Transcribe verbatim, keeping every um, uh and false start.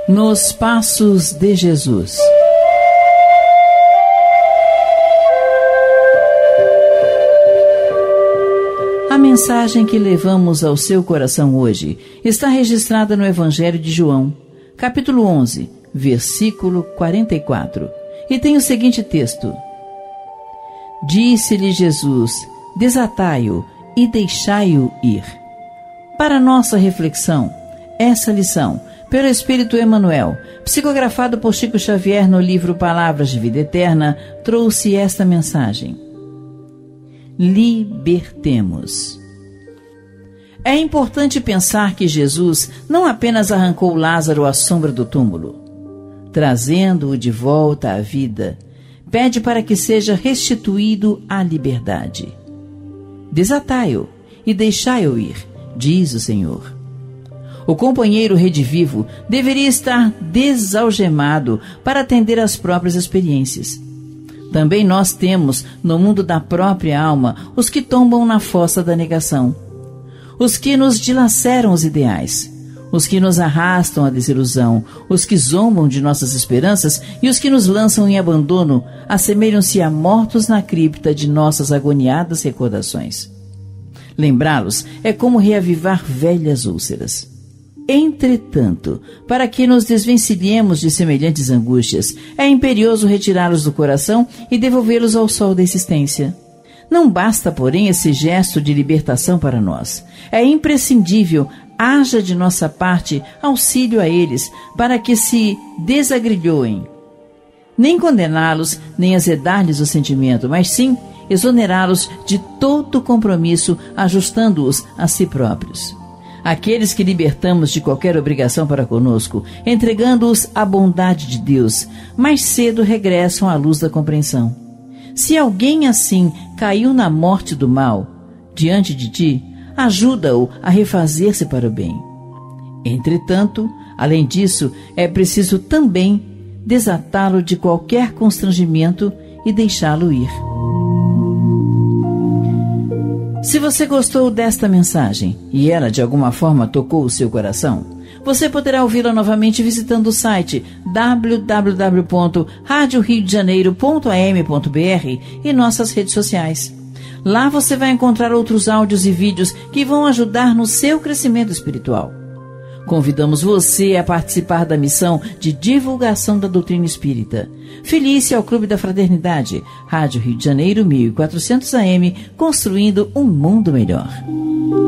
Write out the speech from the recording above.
Nos Passos de Jesus. A mensagem que levamos ao seu coração hoje está registrada no Evangelho de João, capítulo onze, versículo quarenta e quatro, e tem o seguinte texto: Disse-lhe Jesus: desatai-o e deixai-o ir. Para nossa reflexão, essa lição, pelo Espírito Emmanuel, psicografado por Chico Xavier no livro Palavras de Vida Eterna, trouxe esta mensagem: libertemos. É importante pensar que Jesus não apenas arrancou Lázaro à sombra do túmulo, trazendo-o de volta à vida, pede para que seja restituído à liberdade. Desatai-o e deixai-o ir, diz o Senhor. O companheiro redivivo deveria estar desalgemado para atender às próprias experiências. Também nós temos, no mundo da própria alma, os que tombam na fossa da negação, os que nos dilaceram os ideais, os que nos arrastam à desilusão, os que zombam de nossas esperanças e os que nos lançam em abandono, assemelham-se a mortos na cripta de nossas agoniadas recordações. Lembrá-los é como reavivar velhas úlceras. Entretanto, para que nos desvencilhemos de semelhantes angústias, é imperioso retirá-los do coração e devolvê-los ao sol da existência. Não basta, porém, esse gesto de libertação para nós. É imprescindível, haja de nossa parte auxílio a eles, para que se desagrilhoem. Nem condená-los, nem azedar-lhes o sentimento, mas sim exonerá-los de todo compromisso, ajustando-os a si próprios. Aqueles que libertamos de qualquer obrigação para conosco, entregando-os à bondade de Deus, mais cedo regressam à luz da compreensão. Se alguém assim caiu na morte do mal, diante de ti, ajuda-o a refazer-se para o bem. Entretanto, além disso, é preciso também desatá-lo de qualquer constrangimento e deixá-lo ir. Se você gostou desta mensagem e ela de alguma forma tocou o seu coração, você poderá ouvi-la novamente visitando o site w w w ponto rádio rio de janeiro ponto a m ponto b r e nossas redes sociais. Lá você vai encontrar outros áudios e vídeos que vão ajudar no seu crescimento espiritual. Convidamos você a participar da missão de divulgação da doutrina espírita. Filie-se ao Clube da Fraternidade, Rádio Rio de Janeiro mil e quatrocentos A M, construindo um mundo melhor.